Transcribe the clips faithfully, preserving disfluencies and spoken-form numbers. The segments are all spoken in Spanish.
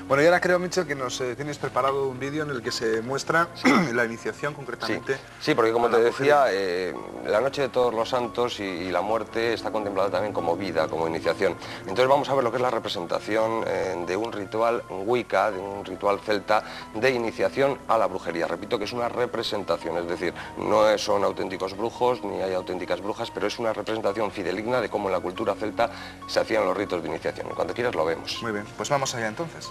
Bueno, y ahora creo, Michel, que nos eh, tienes preparado un vídeo en el que se muestra sí. la iniciación concretamente. Sí, sí, porque como te decía, eh, la noche de todos los santos y, y la muerte está contemplada también como vida, como iniciación. Entonces vamos a ver lo que es la representación eh, de un ritual wicca, de un ritual celta de iniciación a la brujería. Repito que es una representación, es decir, no son auténticos brujos ni hay auténticas brujas, pero es una representación fideligna de cómo en la cultura celta se hacían los ritos de iniciación. Cuando quieras lo vemos. Muy bien, pues vamos allá entonces.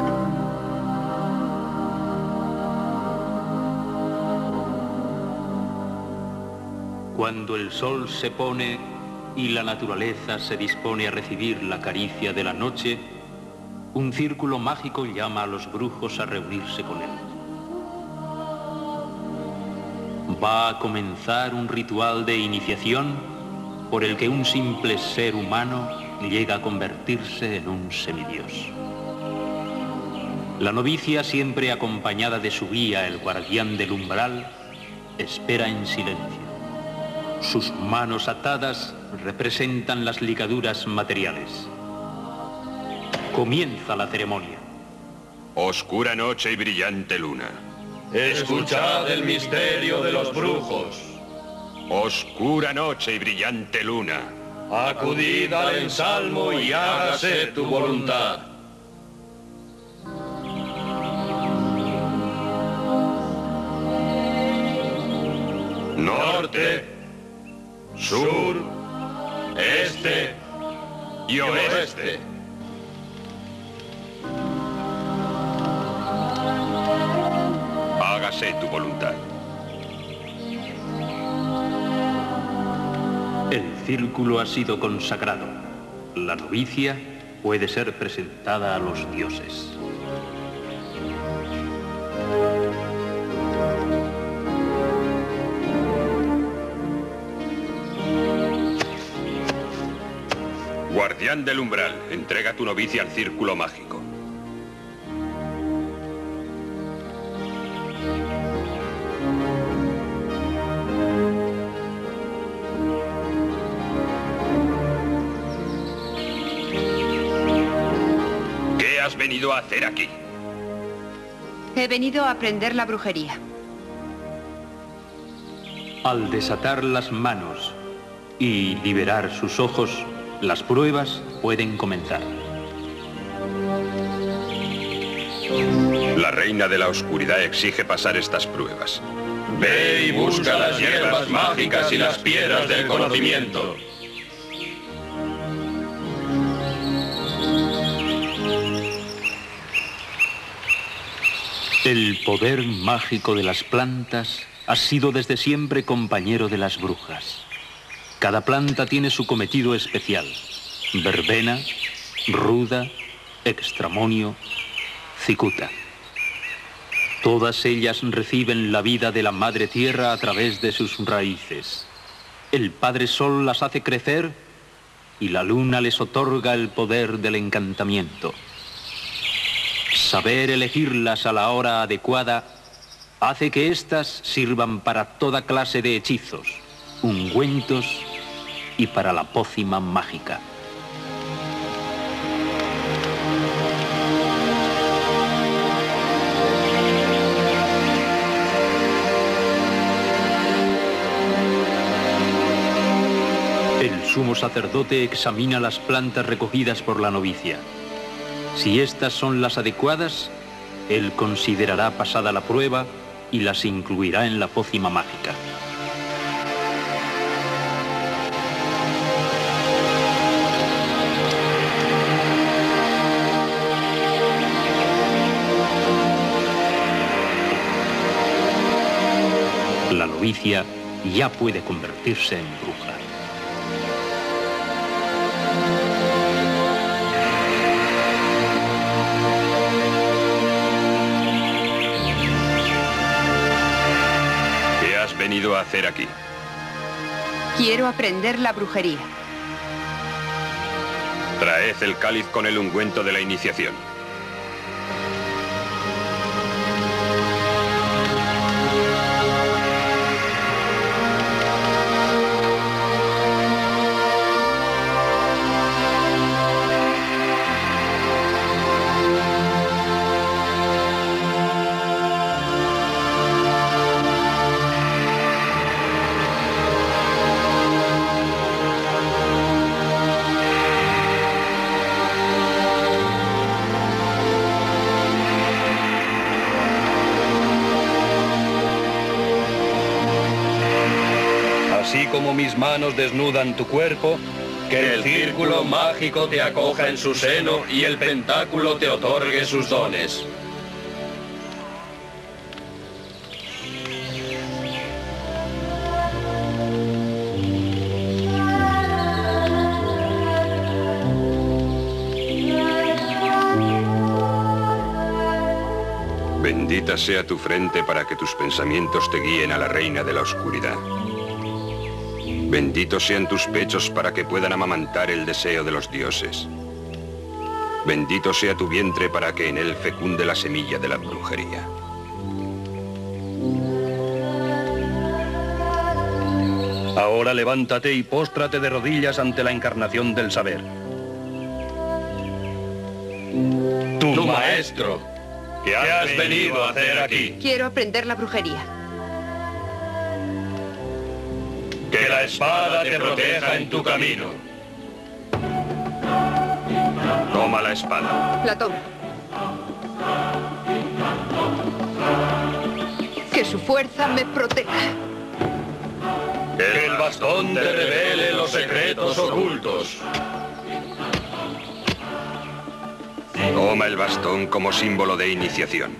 Cuando el sol se pone y la naturaleza se dispone a recibir la caricia de la noche, un círculo mágico llama a los brujos a reunirse con él. Va a comenzar un ritual de iniciación por el que un simple ser humano llega a convertirse en un semidios. La novicia, siempre acompañada de su guía, el guardián del umbral, espera en silencio. Sus manos atadas representan las ligaduras materiales. Comienza la ceremonia. Oscura noche y brillante luna. Escuchad el misterio de los brujos. Oscura noche y brillante luna. Acudid al ensalmo y hágase tu voluntad. Norte, sur, este y oeste. Hágase tu voluntad. El círculo ha sido consagrado. La novicia puede ser presentada a los dioses. Guardián del umbral, entrega tu novicia al círculo mágico. ¿Qué has venido a hacer aquí? He venido a aprender la brujería. Al desatar las manos y liberar sus ojos, las pruebas pueden comenzar. La reina de la oscuridad exige pasar estas pruebas. Ve y busca las hierbas mágicas y las piedras del conocimiento. El poder mágico de las plantas ha sido desde siempre compañero de las brujas. Cada planta tiene su cometido especial: verbena, ruda, extramonio, cicuta. Todas ellas reciben la vida de la madre tierra a través de sus raíces. El Padre Sol las hace crecer y la luna les otorga el poder del encantamiento. Saber elegirlas a la hora adecuada hace que éstas sirvan para toda clase de hechizos, ungüentos y para la pócima mágica. El sumo sacerdote examina las plantas recogidas por la novicia. Si estas son las adecuadas, él considerará pasada la prueba y las incluirá en la pócima mágica. La novicia ya puede convertirse en bruja. ¿Qué has venido a hacer aquí? Quiero aprender la brujería. Traed el cáliz con el ungüento de la iniciación. como mis manos desnudan tu cuerpo, que el círculo mágico te acoja en su seno y el pentáculo te otorgue sus dones. Bendita sea tu frente para que tus pensamientos te guíen a la reina de la oscuridad. Benditos sean tus pechos para que puedan amamantar el deseo de los dioses. Bendito sea tu vientre para que en él fecunde la semilla de la brujería. Ahora levántate y póstrate de rodillas ante la encarnación del saber. Tu, tu maestro, ¿qué has, has venido a hacer aquí? Quiero aprender la brujería. Que la espada te proteja en tu camino. Toma la espada. La tomo. Que su fuerza me proteja. Que el bastón te revele los secretos ocultos. Toma el bastón como símbolo de iniciación.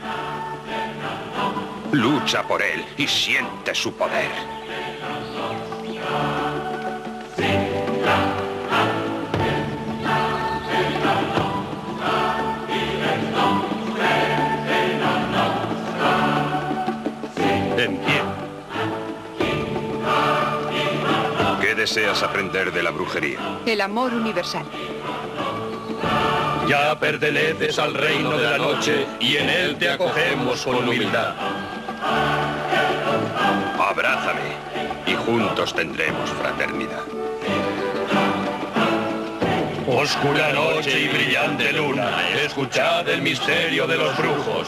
Lucha por él y siente su poder. En pie. ¿Qué deseas aprender de la brujería? El amor universal. Ya perteneces al reino de la noche y en él te acogemos con humildad. Abrázame y juntos tendremos fraternidad. Oscura noche y brillante luna, escuchad el misterio de los brujos.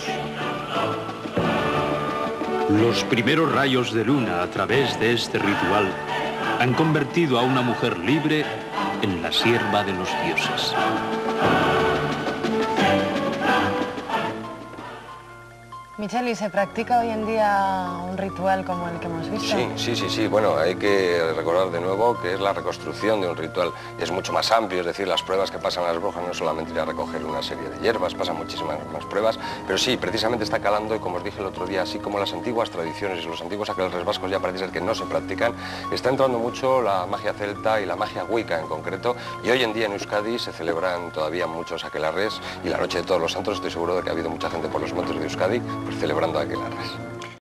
Los primeros rayos de luna a través de este ritual han convertido a una mujer libre en la sierva de los dioses. Michel, ¿y se practica hoy en día un ritual como el que hemos visto? Sí, sí, sí, sí. Bueno, hay que recordar de nuevo que es la reconstrucción de un ritual. Es mucho más amplio, es decir, las pruebas que pasan las brujas no es solamente ir a recoger una serie de hierbas, pasan muchísimas más pruebas, pero sí, precisamente está calando, y como os dije el otro día, así como las antiguas tradiciones y los antiguos aquelarres vascos ya parece ser que no se practican, está entrando mucho la magia celta y la magia wicca en concreto, y hoy en día en Euskadi se celebran todavía muchos aquelarres, y la noche de todos los santos estoy seguro de que ha habido mucha gente por los montes de Euskadi pues, celebrando aquelarres.